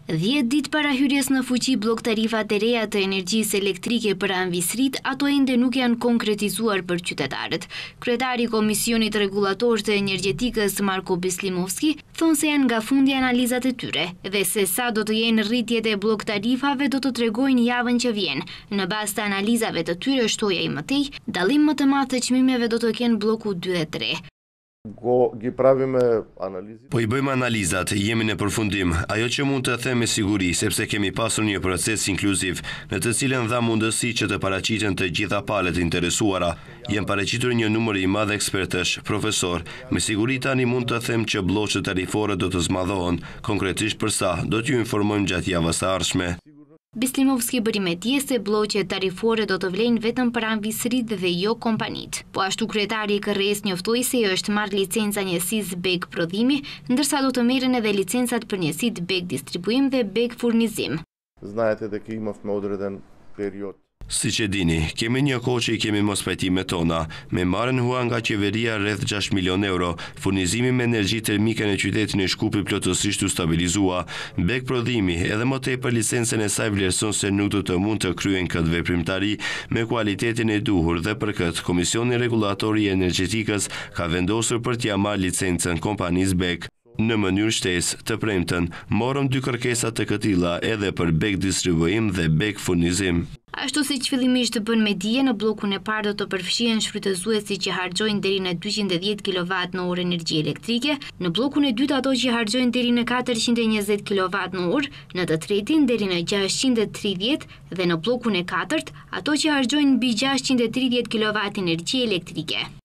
10 ditë para hyrjes në fuqi blok tarifat e reja të energjisë elektrike për anvisrit, ato ende nuk janë konkretizuar për qytetarët. Kryetari i Komisionit Rregullator të Energjetikës Marko Beslimovski thonë se janë nga fundi analizat e tyre dhe se sa do të jenë rritjet e blok tarifave do të tregojnë javën që vjen. Në bazë të analizave të tyre, shtoja i mëtej, dallim më të madh të çmimeve do të kenë bloku 2 dhe 3. Po i bëjmë analizat, jemi në përfundim. Ajo që mund të them me siguri, sepse kemi pasur një proces inkluziv, në të cilën dha mundësi që të paraqiten të gjitha palët interesuara. Jem paraqitur një numër i madh ekspertësh, profesor. Me siguri tani mund të them që bloqet tarifore do të zmadhohen, konkretisht për sa, do t'ju informojmë gjatë javës së ardhshme. Beslimovski bëri me dije se bloqet tarifore do të vlejnë vetëm për anvisrit dhe jo kompanit. Po ashtu kryetari i KRRE-s njoftoi se është marrë licenca njësisë BEG prodhimi, ndërsa do të merren edhe licencat për njësitë BEG distribuim dhe BEG furnizim. Siç e dini, kemi një kohë që i kemi mos pajtimet tona. Me marrën hua nga qeveria rreth 6 milion euro, furnizimi me energji termike në qytetin e Shkupit plotësisht u stabilizua. BEG prodhimi edhe më tepër licencën e saj vlerëson se nuk do të mund të kryen këtë veprimtari me kualitetin e duhur dhe për këtë Komisioni Rregullator i Energjetikës ka vendosur për t'ia marrë licencën kompanisë BEG. Në mënyrë shtesë të premten, morëm 2 kërkesa të këtilla edhe për BEG distribuim dhe BEG furnizim. Ashtu siç fillimisht bën me dije, në blokun e parë do të përfshihen shfrytëzuesit që harxojnë deri në 210 kWh energji elektrike, në blokun e dytë ato që harxojnë deri në 420 kWh, në të tretin deri në 630 dhe në blokun e katërt ato që harxojnë mbi 630 kW energji elektrike.